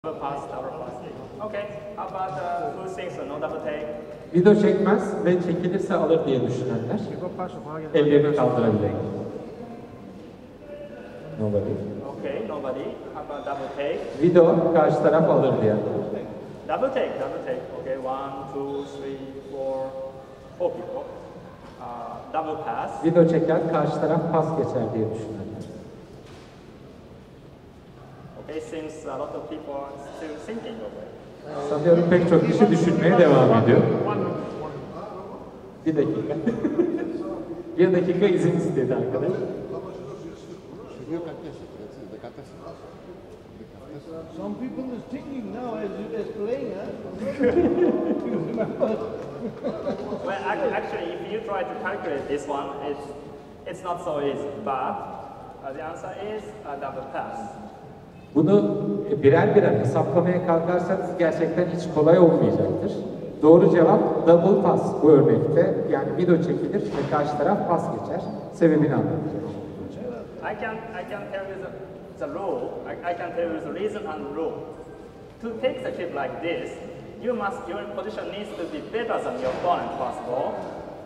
Double pass, double pass. Okay, how about who thinks no double take? Video çekmez ve çekilirse alır diye düşünenler ellerini kaldırabilir. Nobody. Okay, nobody. How about double take? Video karşı taraf alır diye. Double take, double take. Okay, 1, 2, 3, 4 people. Double pass. Video çeker, karşı taraf pas geçer diye düşünenler. Okay, seems a lot of people are still thinking of it. Sanıyorum pek çok kişi düşünmeye devam ediyor. Bir dakika. Bir dakika izin istedi arkadaş. Some people is thinking now as playing, Well, actually, if you try to calculate this one, it's not so easy. But the answer is a double pass. Bunu birer birer hesaplamaya kalkarsanız gerçekten hiç kolay olmayacaktır. Doğru cevap double pass bu örnekte. Yani video çekilir ve karşı taraf pas geçer. Sebebini anlatacağım. I can tell you the rule. I can tell you the reason and rule. To take the chip like this, your position needs to be better than your opponent first of all.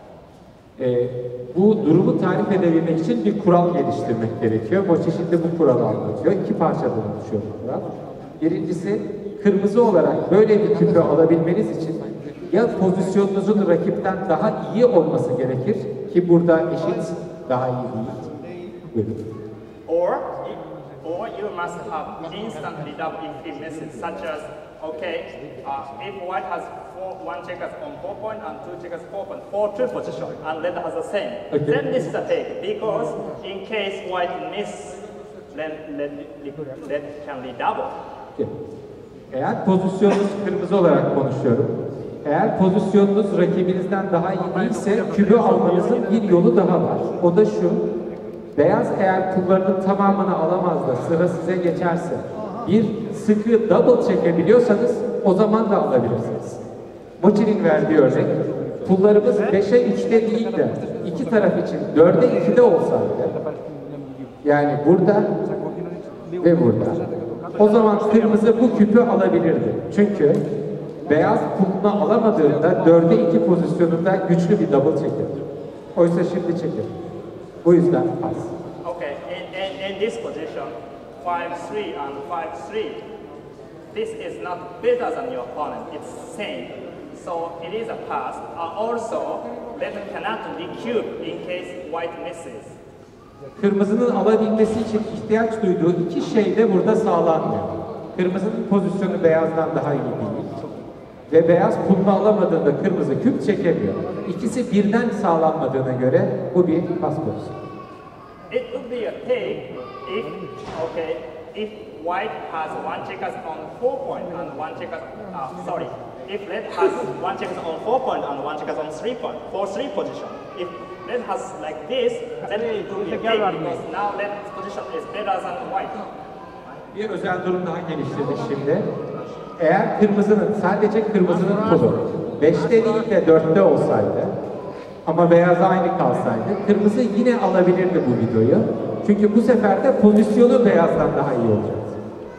Bu durumu tarif edebilmek için bir kural geliştirmek gerekiyor. Mochi şimdi bu kuralı anlatıyor. İki parçadan oluşuyor bu kural. Birincisi, kırmızı olarak böyle bir küpü alabilmeniz için ya pozisyonunuzun rakipten daha iyi olması gerekir ki burada eşit daha iyi değil. Buyurun. Or you must have instantly double if he misses, such as, okay, if white has one checkers on 4 point and two checkers 4 point, 4-2 position, and red has the same. Okay. Then this is a take, because in case white miss, then red can be double. Okay. Eğer pozisyonunuz kırmızı olarak konuşuyorum. Eğer pozisyonunuz rakibinizden daha iyi değilse kübü almanızın bir yolu daha var. O da şu. Beyaz eğer pullarının tamamını alamaz da sıra size geçerse bir sıkı double çekebiliyorsanız o zaman da alabilirsiniz. Mochi'nin verdiği örnek pullarımız 5'e 3'te değil de iki taraf için 4'e 2'de olsaydı yani burada ve burada o zaman kırmızı bu küpü alabilirdi. Çünkü beyaz pulunu alamadığında 4'e 2 pozisyonunda güçlü bir double çekirdi. Oysa şimdi çekir. Bu yüzden pas. Okay, in this position, 5-3 and 5-3, this is not better than your opponent, it's same. So it is a pass. Also, red cannot recube in case white misses. Kırmızının alabilmesi için ihtiyaç duyduğu iki şey de burada sağlanmıyor. Kırmızının pozisyonu beyazdan daha iyi değil. Ve beyaz pulunu alamadığında kırmızı küp çekemiyor. İkisi birden sağlanmadığına göre bu bir pas pozisyonu. It would be a take if white has one checkers on 4 point and one checkers, if red has one checkers on 4 point and one checkers on 3 point, 4-3 position. If red has like this, then it would be a take because now red's position is better than white. Bir özel durum daha geliştirdik şimdi. Eğer sadece kırmızının pulu 5'te değil de 4'te olsaydı ama beyaz aynı kalsaydı kırmızı yine alabilirdi bu videoyu. Çünkü bu sefer de pozisyonu beyazdan daha iyi olacaktı.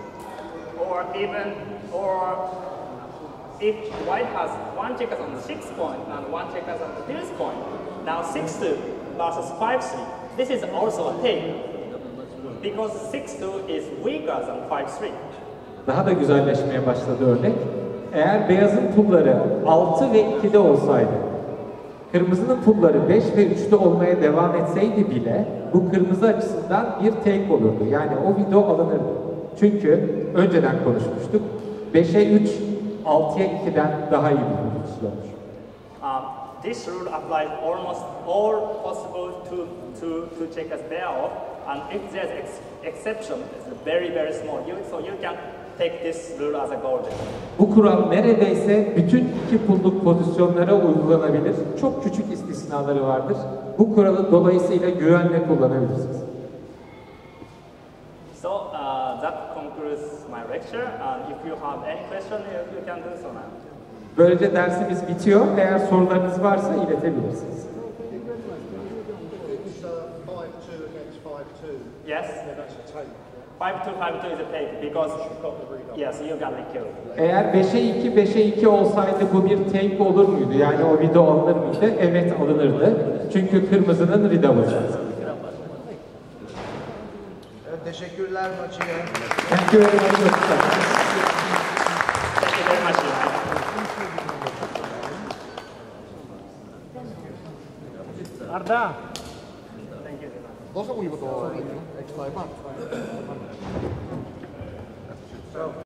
Or if white has one checkers on 6 point and one checkers on 3 point, now 6-2 versus 5-3, this is also a take because 6-2 is weaker than 5-3. Daha da güzelleşmeye başladı örnek. Eğer beyazın pulları 6 ve 2'de olsaydı, kırmızının pulları 5 ve 3'te olmaya devam etseydi bile bu kırmızı açısından bir take olurdu. Yani o video alınırdı. Çünkü önceden konuşmuştuk. 5'e 3, 6'ya 2'den daha iyi bir pozisyondur. This rule applies almost all possible to checkers pair off, and if there's exception, it's very small. So you can take this rule as a golden. Bu kural neredeyse bütün iki pulluk pozisyonlara uygulanabilir. Çok küçük istisnaları vardır. Bu kuralı dolayısıyla güvenle kullanabilirsiniz. So that concludes my lecture. And if you have any question, you can do so now. Böylece dersimiz bitiyor. Eğer sorularınız varsa iletebilirsiniz. it's 5-2 against 5-2. Yes. Yeah, that's a take. 5-2 is a take because yes, you got killed. Eğer 5'e 2, 5'e 2 olsaydı bu bir take olur muydu? Yani o video alınır mıydı? Evet alınırdı. Çünkü kırmızının rida olacaktı. Evet, teşekkürler maçıya. Thank you very much. Thank you very much. Arda. Lo seguivo extra